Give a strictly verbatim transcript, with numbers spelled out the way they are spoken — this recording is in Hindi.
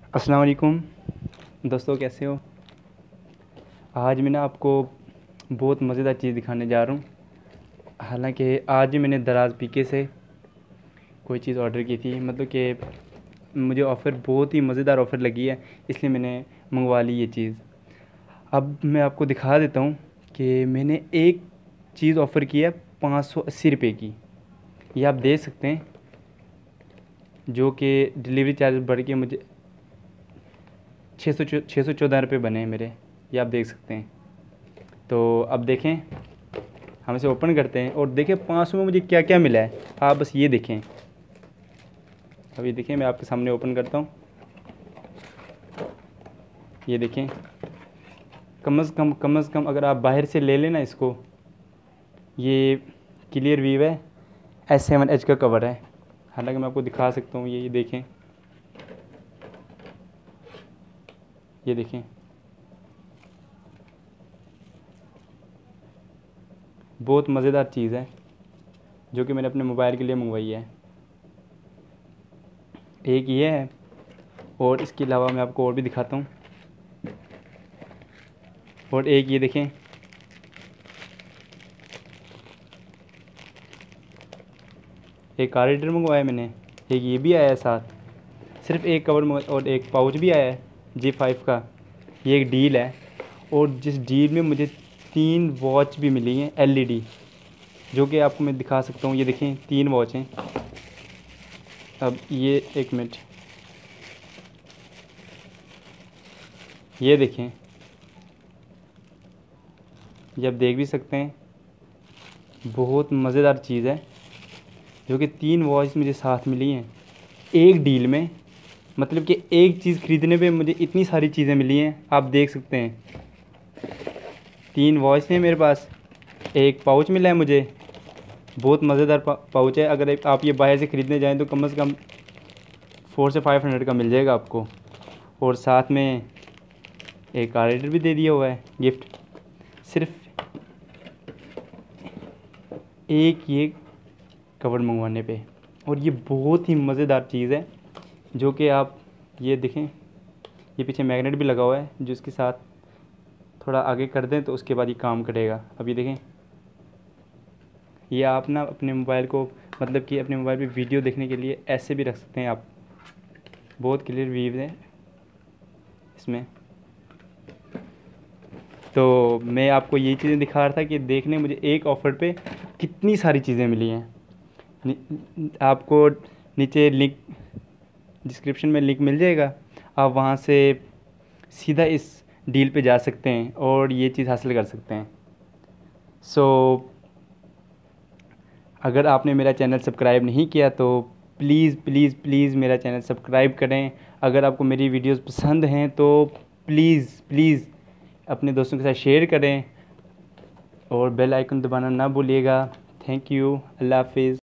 अस्सलाम वालेकुम दोस्तों, कैसे हो। आज मैं ना आपको बहुत मज़ेदार चीज़ दिखाने जा रहा हूँ। हालांकि आज ही मैंने दराज पीके से कोई चीज़ ऑर्डर की थी, मतलब कि मुझे ऑफ़र बहुत ही मज़ेदार ऑफ़र लगी है, इसलिए मैंने मंगवा ली ये चीज़। अब मैं आपको दिखा देता हूँ कि मैंने एक चीज़ ऑफ़र की है पाँच सौ अस्सी रुपये की। ये आप देख सकते हैं, जो कि डिलीवरी चार्ज बढ़ के मुझे छः सौ छः सौ चौदह रुपये बने हैं मेरे। ये आप देख सकते हैं। तो अब देखें, हम इसे ओपन करते हैं और देखें पाँच सौ में मुझे क्या क्या मिला है। आप बस ये देखें। अब ये देखें, मैं आपके सामने ओपन करता हूँ। ये देखें, कम अज़ कम कम अज़ कम अगर आप बाहर से ले लेना इसको, ये क्लियर व्यू है, एस सेवन एच का कवर है। हालांकि मैं आपको दिखा सकता हूँ, ये ये देखें, ये देखें, बहुत मज़ेदार चीज़ है जो कि मैंने अपने मोबाइल के लिए मंगवाई है। एक ये है, और इसके अलावा मैं आपको और भी दिखाता हूँ। और एक ये देखें, एक कार रीडर मंगवाया मैंने, एक ये भी आया है साथ। सिर्फ एक कवर मंगवा और एक पाउच भी आया है जी फाइव का। ये एक डील है, और जिस डील में मुझे तीन वॉच भी मिली हैं एलईडी, जो कि आपको मैं दिखा सकता हूँ। ये देखें, तीन वॉच हैं। अब ये एक मिनट, ये देखें, ये आप देख भी सकते हैं। बहुत मज़ेदार चीज़ है, जो कि तीन वॉच मुझे साथ मिली हैं एक डील में। मतलब कि एक चीज़ ख़रीदने पे मुझे इतनी सारी चीज़ें मिली हैं, आप देख सकते हैं। तीन वॉच हैं मेरे पास, एक पाउच मिला है मुझे, बहुत मज़ेदार पाउच है। अगर आप ये बाहर से ख़रीदने जाएं तो कम से कम फोर से फाइव हंड्रेड का मिल जाएगा आपको। और साथ में एक कार रीडर भी दे दिया हुआ है गिफ्ट, सिर्फ एक ये कवर मंगवाने पे। और ये बहुत ही मज़ेदार चीज़ है, जो कि आप ये देखें, ये पीछे मैग्नेट भी लगा हुआ है, जो इसके साथ थोड़ा आगे कर दें तो उसके बाद ये काम करेगा। अब ये देखें, ये आप ना अपने मोबाइल को, मतलब कि अपने मोबाइल पे वीडियो देखने के लिए ऐसे भी रख सकते हैं आप। बहुत क्लियर व्यू है इसमें। तो मैं आपको यही चीज़ें दिखा रहा था कि देखने मुझे एक ऑफ़र पे कितनी सारी चीज़ें मिली हैं। आपको नीचे लिंक, डिस्क्रिप्शन में लिंक मिल जाएगा, आप वहाँ से सीधा इस डील पे जा सकते हैं और ये चीज़ हासिल कर सकते हैं। सो so, अगर आपने मेरा चैनल सब्सक्राइब नहीं किया तो प्लीज़ प्लीज़ प्लीज़ मेरा चैनल सब्सक्राइब करें। अगर आपको मेरी वीडियोस पसंद हैं तो प्लीज़ प्लीज़ अपने दोस्तों के साथ शेयर करें, और बेल आइकन दबाना ना भूलिएगा। थैंक यू, अल्लाह हाफिज़।